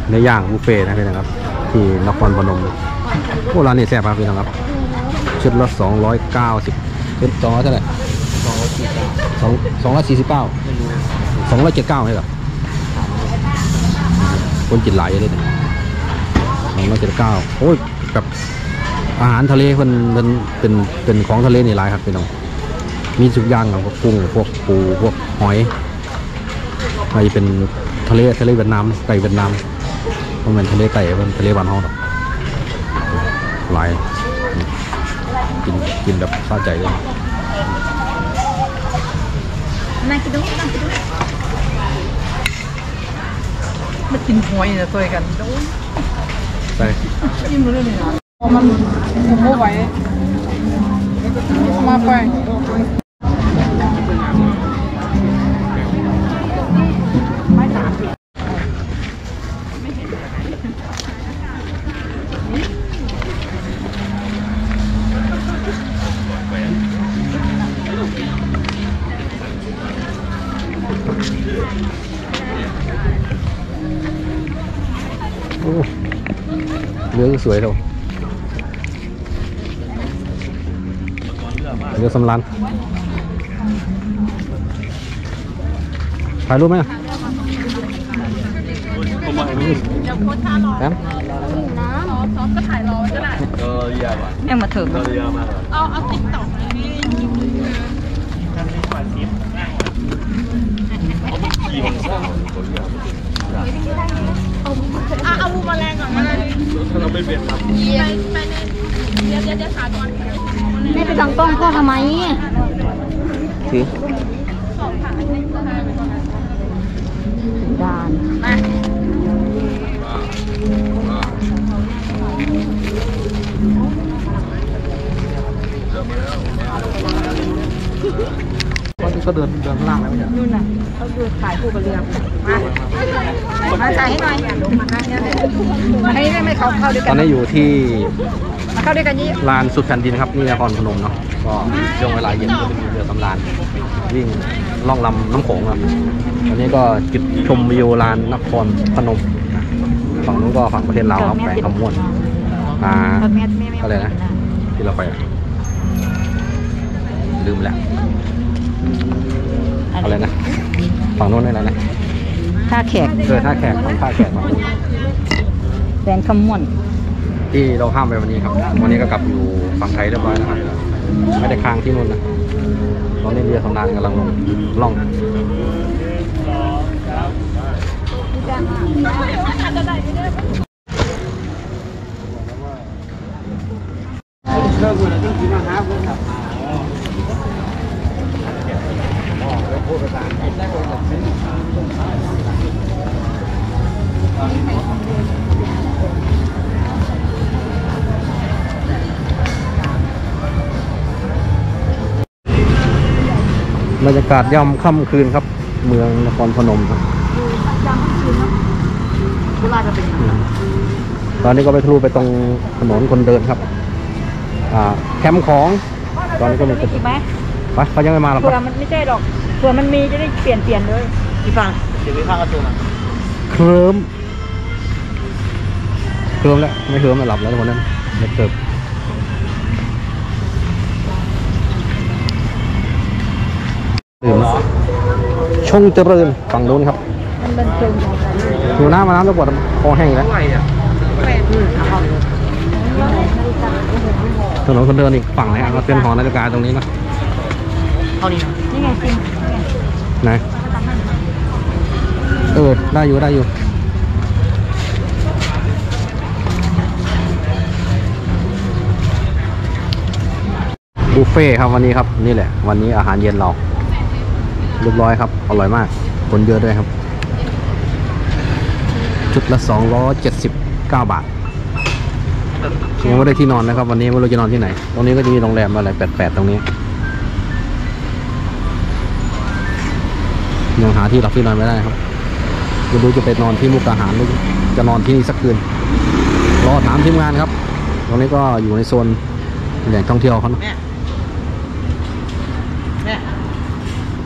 เนื้อย่างบุฟเฟ่นะพี่นะครับที่นครพนมโอ้ร้านนี้แซ่บมากพี่นะครับชุดละ290เป็น200เท่าไหร่249 279ใช่หรอคนจิตไหลเลยเนี่ย279โอ้ยกับอาหารทะเลเป็นของทะเลนี่หลายครับพี่น้องมีทุกอย่างครับพวกกุ้งพวกปูพวกหอยอะไรเป็นทะเลเวียดนามไก่เวียดนามมันเป็นทะเลไก่เป็นทะเลบ้านเฮาหรอกหลายกินแบบสะใจเลยมากินหอยนะตัวกันโดนใช่ยิ้มเลยเนี่ยมันผมไม่ไหวมาไปเรือสวยเท่าเรือสำรันถ่ายรูปไหมครับซ้อมก็ถ่ายรอก็ได้แม่มาถึงเอาติ๊กต็อกเอาบูมแมลงก่อนมาเลยเราไปเปลี่ยนครับไปเดี๋ยวขาก่อนไม่ไปทางกล้องพ่อทำไมถือด่านมาก็เดินล่างแล้วเนี่ยนู่นน่ะเขาดูถ่ายคู่กับเรือมาถ่ายให้หน่อยให้ไม่เข้าด้วยกันตอนนี้อยู่ที่เข้าด้วยกันยี่ลานสุดแผ่นดินครับนี่นครพนมเนาะก็ช่วงเวลาเย็นก็จะมีเรือสำราญวิ่งล่องลำน้ำโขงครับวันนี้ก็จุดชมวิวลานนครพนมฝั่งนู้นก็ฝั่งประเทศลาวครับแขวงคำม่วนอะไรนะที่เราไปลืมแหละอะไรนะฝั่งโน้นนี่แหละนะท่าแขกท่าแขกฝั่งท่าแขกฝั่งโน้นแสงคำม่วนที่เราข้ามไปวันนี้ครับวันนี้ก็กลับอยู่ฝั่งไทยเรียบร้อยนะครับไม่ได้ค้างที่นู่นนะตอนนี้เรือสำราญกำลังล่องบรรยากาศย่ำค่ำคืนครับเมืองนครพนมครับตอนนี้ก็ไปทะลุไปตรงถนนคนเดินครับแคมป์ของตอนนี้ก็มีอีกไหมไปเขายังไม่มาหรอกเผื่อมันไม่ใช่ดอกเผื่อมันมีจะได้เปลี่ยนเลยกี่ฟังจะมีข้างกระตุ้นเคลิ้มแล้วไม่เคลิ้มหลับแล้ววันนั้นเด็กเติบดื่มชงเจริญฝั่งนู้นครับดูน้ำมาน้ำตะกวดคอแห้งแล้วถนนคนเดินอีกฝั่งเลยเราเส้นหอนาฬิกาตรงนี้นะเท่านี้นี่ไงจริงไหนได้อยู่บุฟเฟ่ครับวันนี้ครับนี่แหละวันนี้อาหารเย็นเราเรียบร้อยครับอร่อยมากคนเยอะด้วยครับชุดละ279 บาทยังไม่ได้ที่นอนนะครับวันนี้ไม่รู้จะนอนที่ไหนตรงนี้ก็จะมีโรงแรมอะไร88ตรงนี้ยังหาที่หลับที่นอนไม่ได้ครับไม่รู้จะไปนอนที่มุกดาหารหรือจะนอนที่นี่สักคืนรอถามทีมงานครับตรงนี้ก็อยู่ในโซนแหล่งท่องเที่ยวเขา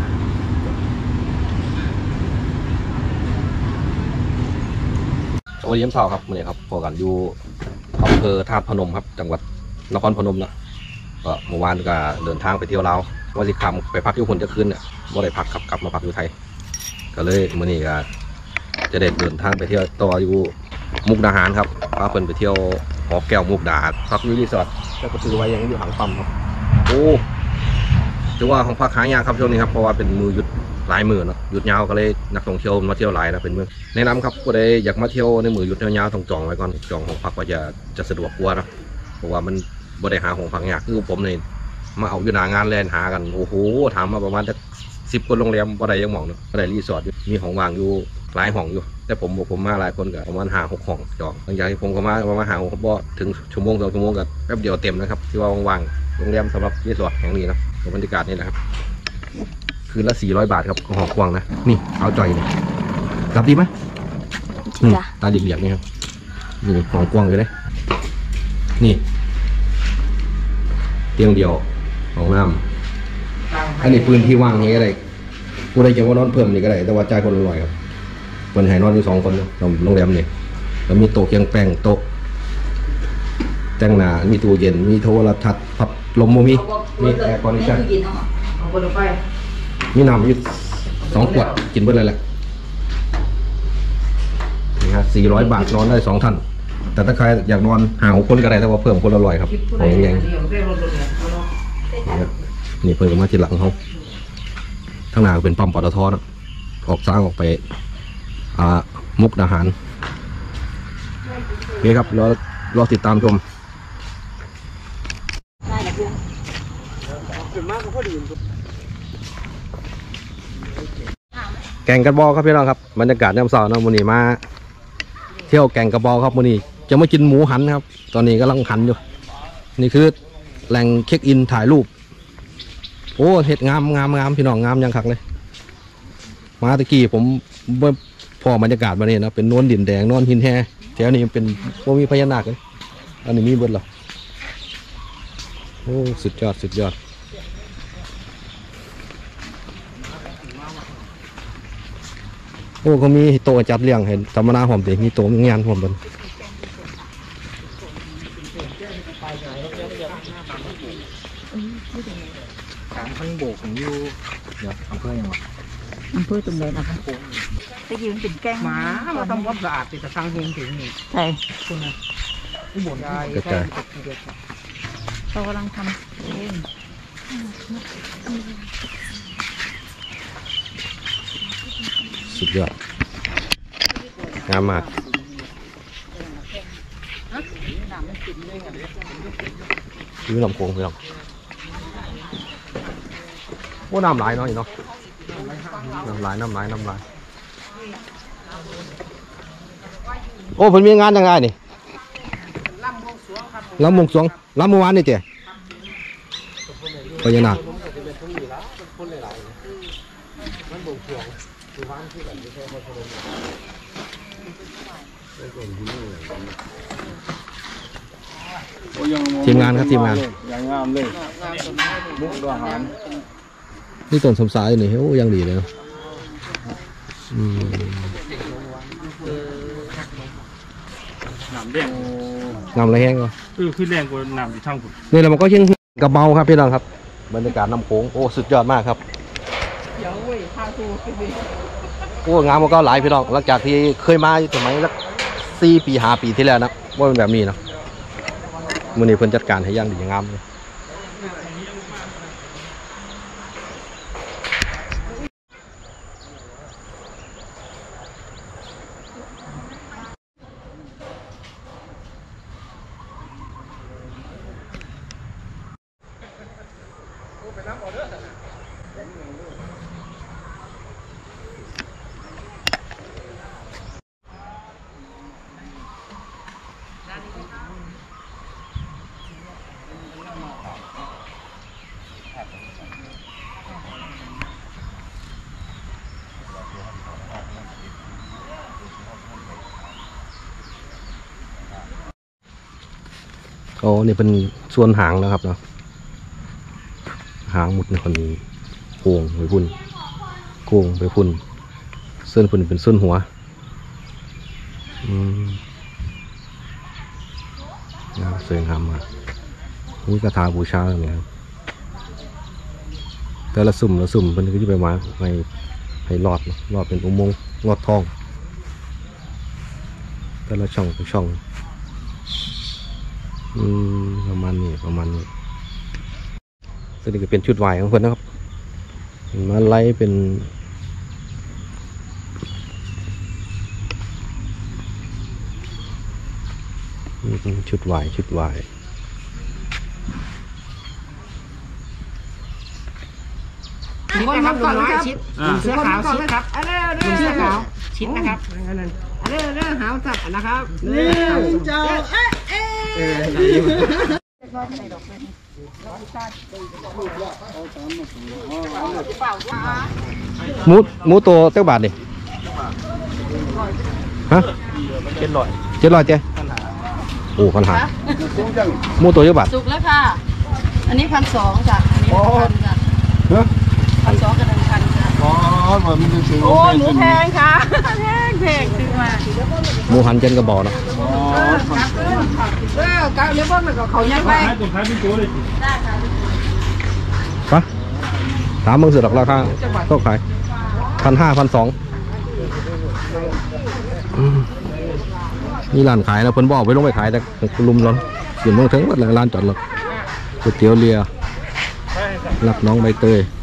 โอ้วันนี้เช้าครับวันนี้ครับพอกันอยู่อำเภอธาตุพนมครับจังหวัดนครพนมนะก็เมื่อวานก็เดินทางไปเที่ยวลาววันที่คำไปพักที่คนจะขึ้นเนี่ยบ่ได้พักครับกลับมาพักอยู่ไทยก็เลยมื้อนี้ก็จะได้เดินทางไปเที่ยวต่ออยู่มุกดาหารครับพาเพิ่นไปเที่ยวหอแก้วมุกดาหารพักอยู่รีสอร์ทแล้วก็ซื้อไว้ยังอยู่หางปั๊มครับโอ้ถือว่าของพักหายากครับช่วงนี้ครับเพราะว่าเป็นมือหยุดหลายมือเนาะหยุดยาวก็เลยนักท่องเที่ยวมาเที่ยวหลายนะเป็นเมืองแนะนำครับผู้ใดอยากมาเที่ยวในมือหยุดยาวๆต้องจองไว้ก่อนจองของพักว่าจะสะดวกกว่านะเพราะว่ามันบ่ได้หาของพักยากคือผมเนี่ยมาเอาอยู่หน้างานแลนหากันโอ้โหถามมาประมาณจะ10 คนโรงแรมบ่ได้ยังหมองเนาะบ่ได้รีสอร์ทมีของว่างอยู่หลายห้องอยู่แต่ผมมาหลายคนก็ประมาณ5-6 ห้องจองหลังจากที่ผมก็มาประมาณ5 6บ่ถึงชั่วโมง2 ชั่วโมงก็แป๊บเดียวเต็มนะครับที่ว่าว่างๆโรงแรมสำหรับรีสอร์ทแห่งนี้นะบรรยากาศนี่นะครับคืนละ400 บาทครับของหอกวางนะนี่เอาจ่อยนี่รับดีไหมตาเหลี่ยมๆนี่ครับนี่ของกวางอยู่เลยนี่เตียงเดียวของน้ำอันนี้ปืนที่ว่างนี้ก็ได้กูได้จะว่านอนเพิ่มนี่ก็ได้แต่ว่าจ่ายคนละร้อยครับคนให้นอนอยู่2 คนโรงแรมนี่แล้วมีโต๊ะเคียงแป้งโต๊ะแต่งหน้ามีตู้เย็นมีโทรทัศน์พัดลมมีแอร์คอนดิชั่นมีน้ำอยู่2 ขวดกินเบิดเลยแหละนี่ฮะ400 บาทนอนได้2 ท่านแต่ถ้าใครอยากนอน5-6 คนก็ได้แต่ว่าเพิ่มคนละ100ครับของแยังนี่เพิ่มมาทีหลังเขาทั้งหน้าเป็นปั๊มปตทนะออกสร้างออกไปมุกดาหารโอเคครับรอติดตามชมแก่งกระบอกครับพี่น้องครับบรรยากาศยามเช้านะมื้อนี้มาเที่ยวแก่งกระบอกครับมื้อนี้จะมากินหมูหันครับตอนนี้กำลังหันอยู่นี่คือแหล่งเช็คอินถ่ายรูปโอ้เห็ดงามพี่น้องงามยังคักเลยมาตะกี้ผมพอบรรยากาศมาเนี่ยนะเป็นนวลดินแดงนวลหินแห่แถวนี้เป็นพวกมีพญานาคเลยอันนี้มีเบิดหรอโอ้สุดยอดโอ้เขามีโต๊ะจัดเลี้ยงเห็นธรรมนาหอมเด็กมีโต๊ะมีงานหอมบนข้างโบกของยูเดี๋ยวอำเภอยังวะอำเภอตรงไหนนะคะตะกี้มันเป็นแกงหมามาทำความสะอาดติดตั้งเฮงถึงนี่ใช่คุณนะอุบลได้เรากำลังทำเองสุดยอดงามมากคือลำโพงพี่น้องโอ้น้ำไหลเนาะอีกเนาะน้ำไหลโอ้เพิ่นมีงานยังไงนี่ลำบวงสรวงลำเมื่อวานนี่เจ๊พญานาคทีมงานครับทีมงานอย่างงามเลยมุกดาหารนี่ต้นสมสายนี่โอ้ยังดีเลยเนาะน้ำแดงน้ำอะไรแห้งก็คือแรงกว่าน้ำอยู่ทั้งหมดนี่แหละมันก็ยังกระเบาครับพี่น้องครับบรรยากาศน้ำโขงโอ้สุดยอดมากครับโอ้งามมันก็หลายพี่น้องหลังจากที่เคยมาสมัยสัก4 ปี5 ปีที่แล้วนะว่าเป็นแบบนี้นะมื้อนี้เพิ่นจัดการให้อย่างดีงามเลยโอ้นี่เป็นส่วนหางนะครับเนาะหางหมุดในคนนี้โค้งไปพุ่นโค้งไปพุ่นเส้นพุ่นเป็นเส้นหัวสวยงามมากนี่กระถาบูชาเนี่ยครับแต่ละสุ่มมันก็จะไปมาให้หลอดเป็นอุโมงค์หลอดทองแต่ละช่องประมาณนี้ซึ่งนี่ก็เป็นชุดไหวของเพื่อนนะครับมาไล่เป็นชุดไหวคนมาก่อนนะครับเสื้อขาวชิดครับเสื้อขาวชิดนะครับเรื่องหาวจับนะครับเจ้าหมูตัวเจ้าบาทดิฮะ700เจ๊โอ้1,500หมูตัวเจ้าบาทสุกแล้วค่ะอันนี้1,200จ้ะอันนี้1,000จ้ะ1,200กับ1,000จ้ะโอ้หมูแพงค่ะแพงซื้อมาหมูหันเจนกระบอกเนาะกับเลี้ยงพวกมันก็เขายังไปตัวท้ายเป็นตัวเลยปะถามมึงเสือดอกราคาเท่าไหร่1,500 1,200นี่ร้านขายนะเพิ่นบอกไปลงไปขายแต่ลุมร้อนเสียงมองถึงว่าร้านจอดรถก๋วยเตี๋ยวเรือรับน้องใบเตย